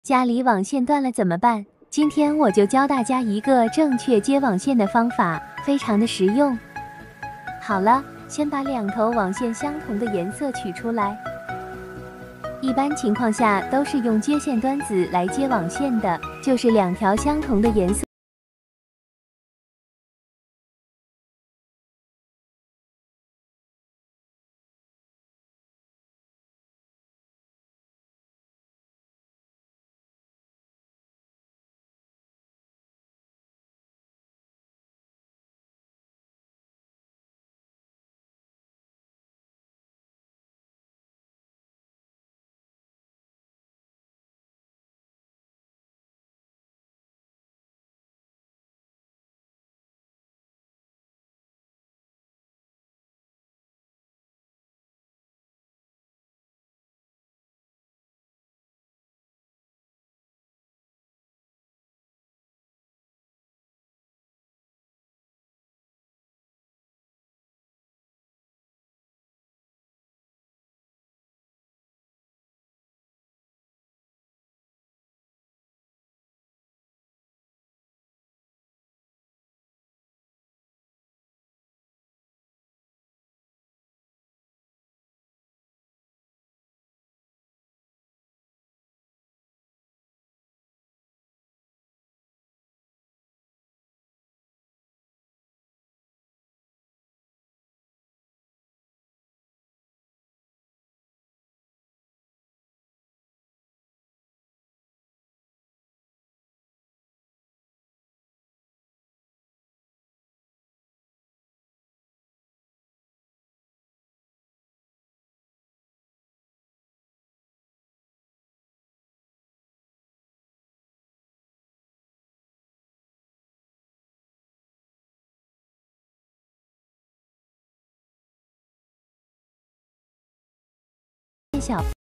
家里网线断了怎么办？今天我就教大家一个正确接网线的方法，非常的实用。好了，先把两头网线相同的颜色取出来。一般情况下都是用接线端子来接网线的，就是两条相同的颜色。小